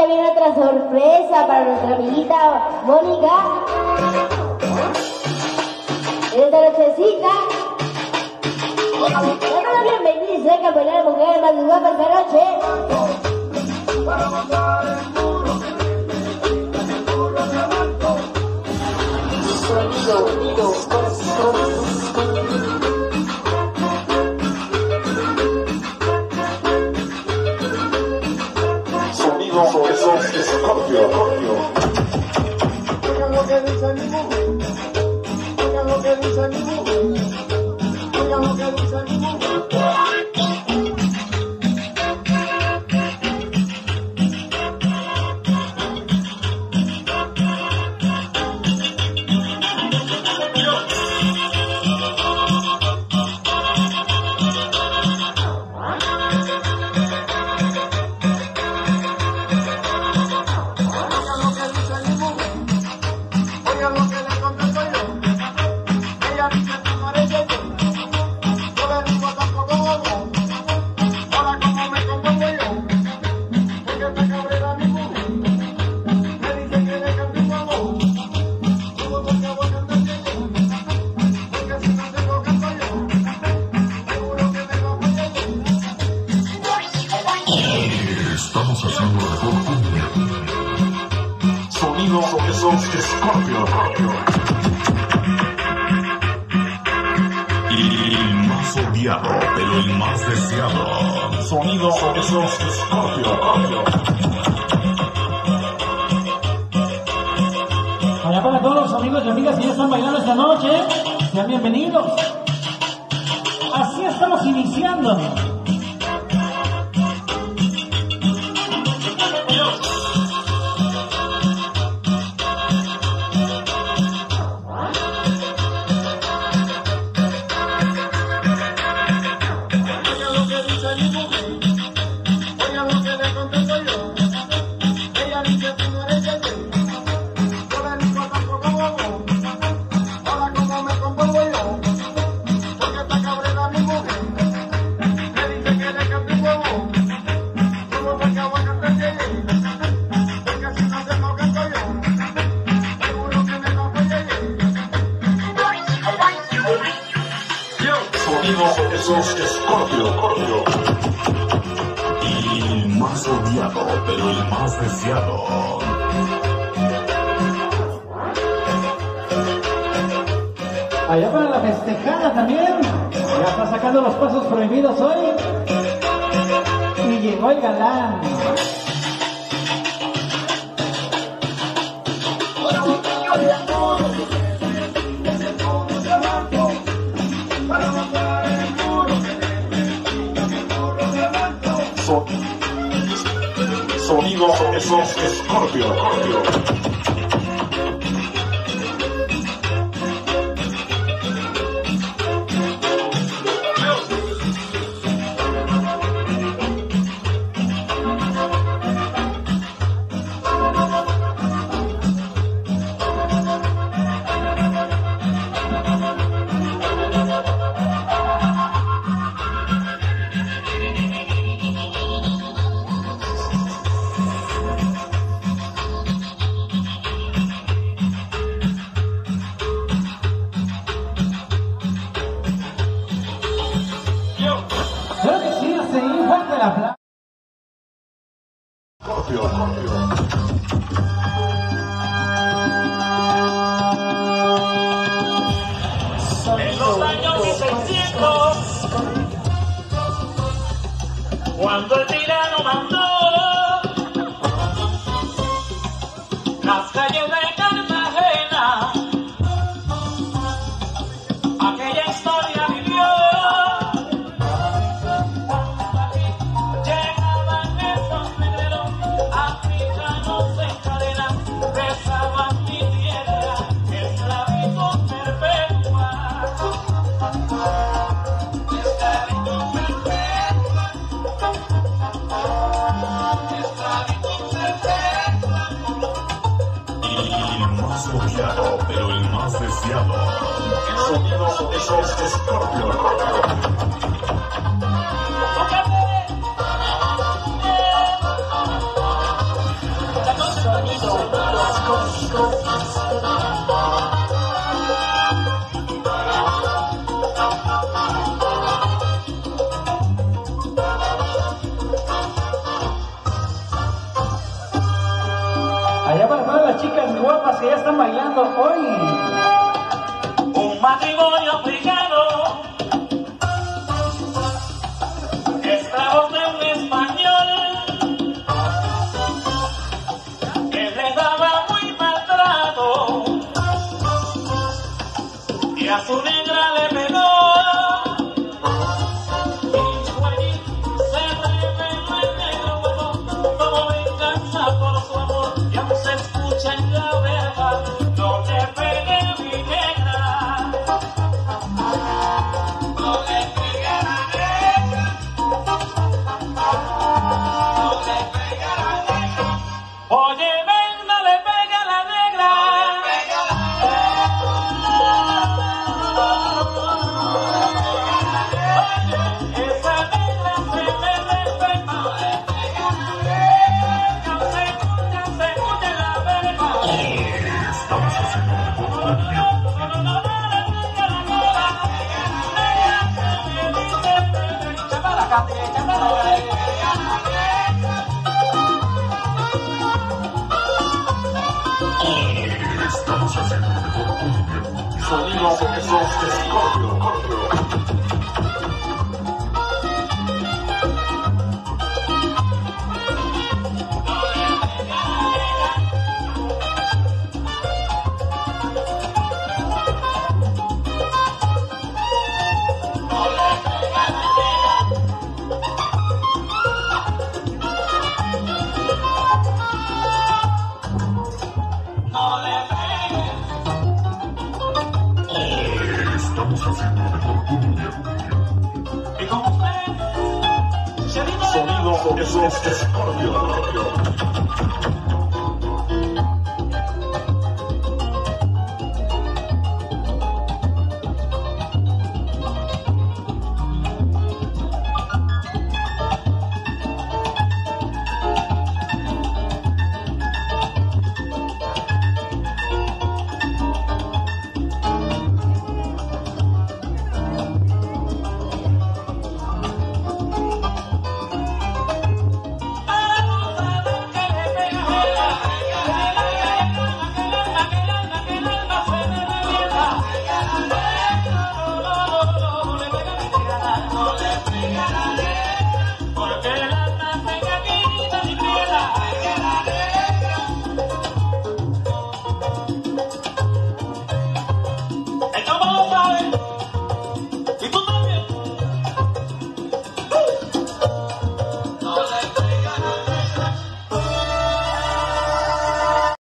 ya viene otra sorpresa para nuestra amiguita Mónica. En esta nochecita. Damos la bienvenida y seca a bailar a mujer más guapa esta noche. Sonido Scorpio. Oigan lo que dice mi mujer. Oigan lo que dice mi mujer. Oigan lo que dice mi mujer. Estamos haciendo la mejor cumbia. Sonido Scorpio. El más odiado, pero el más deseado. Sonido Scorpio. Allá para todos los amigos y amigas que ya están bailando esta noche, sean bienvenidos. Así estamos iniciando. Scorpio. El más odiado, pero el más deseado. Allá para la festejada también. Ya está sacando los pasos prohibidos hoy. Y llegó el galán. Sonido Scorpio. En los años 600, cuando el tirano mandó las calles de Cartagena, aquella historia vivió. Llegaban esos negros africanos en cadena, besaban mi tierra, esclavitud perpetua. Pero el más deseado. Sonido Scorpio. celebrando hoy? Un matrimonio africano, esclavos de un español, que les daba muy maltrato y a su negra le pegó. Y Juanito se reveló el negro huevo como venganza por su amor, y aún se escucha en la verja: no te pegues mi negra, no le pegues a la negra, no le pegues a la negra. Oye, ven, no le pegues a la negra, esa negra se me respeta, ya se escucha en la verja. Estamos haciendo lo mejor cumbia. Estamos haciendo lo mejor cumbia. Sonido de esos Scorpio. Estamos haciendo lo mejor cumbia. Y con ustedes, Sonido de esos Scorpio.